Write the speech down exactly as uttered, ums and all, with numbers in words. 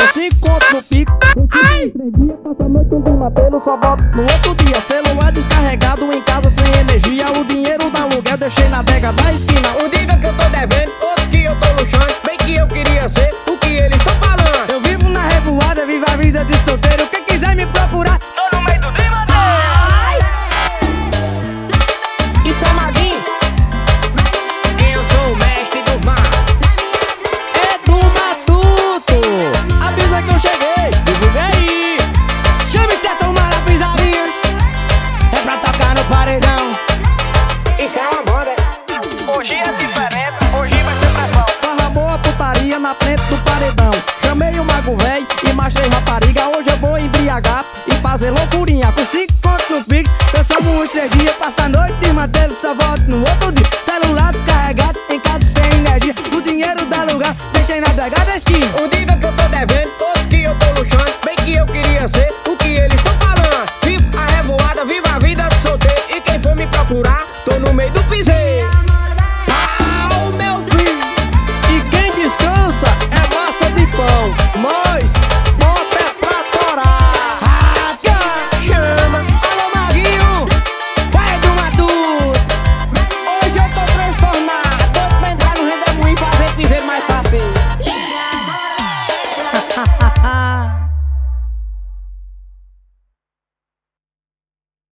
cinco conto no pico. Três dias, passa a noite, um durma pelo, só volto no outro dia. Celular descarregado em casa sem energia. O dinheiro da aluguel deixei na adega da esquina. Um diga que eu tô devendo, outros que eu tô luxando. Bem que eu queria ser o que eles estão falando. Eu vivo na revoada, vivo a vida de solteiro. Quem quiser me procurar, tô no meio do drimadeiro. Isso é Maguinho. Eu sou o mestre do mar. É do matuto. Avisa que eu cheguei, divulga aí. Chama esse tomar a pisadinha. É pra tocar no paredão. Isso é uma banda. Hoje é diferente, hoje vai ser pressão. Farra boa putaria na frente do paredão. Chamei o mago véi e mais três rapariga. Hoje eu vou embriagar e fazer loucurinha. Com cinco contos no Pix, eu só muito três dias. Passa a noite de mantelo, só volto no outro dia. Celular descarregado, em casa sem energia. O dinheiro da lugar, deixei na adega da esquina. Um diga que eu tô devendo, outros que eu tô luxando. Bem que eu queria ser